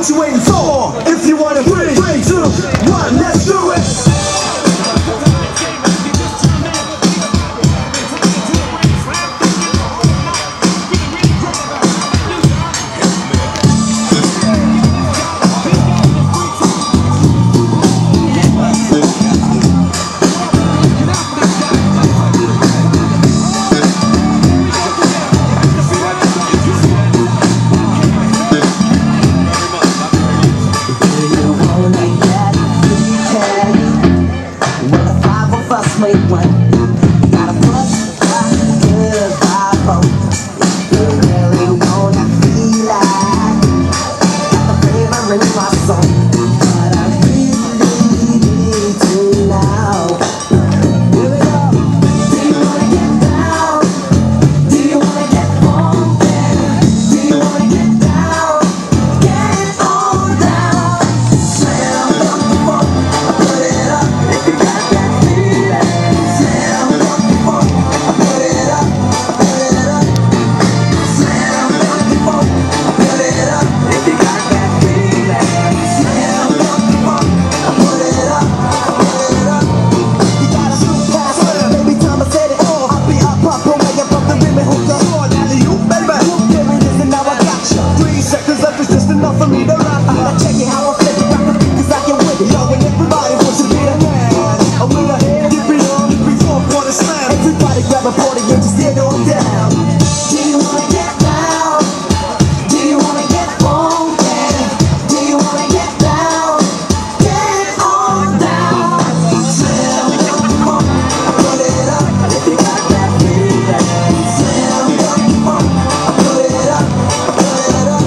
What you waiting for? If you wanna 3, 2, 1, let's do it! For me to rock, I check it how I flip it, rock the beat 'cause I can whip it. Yo, and everybody wants to be the man. A winner, give it on, before quarter slam. Everybody grab a party and just get on down. Do you wanna get down? Do you wanna get funky? Do you wanna get down? Get on down. Slam the funk, put it up. If you got that feeling, slam the funk, put it up, put it up.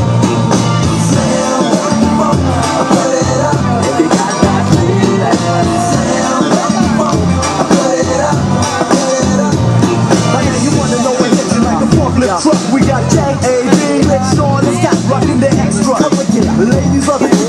Truck, we got J.A.B. Rich on the Scott rocking the extra. Ladies love it.